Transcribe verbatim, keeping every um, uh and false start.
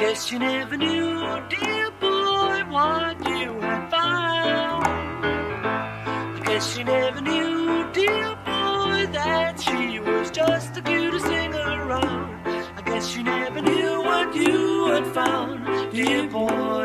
Guess you never knew, dear boy, what you had found. I guess you never knew, dear boy, that she was just the cutest thing around. I guess you never knew what you had found, dear boy.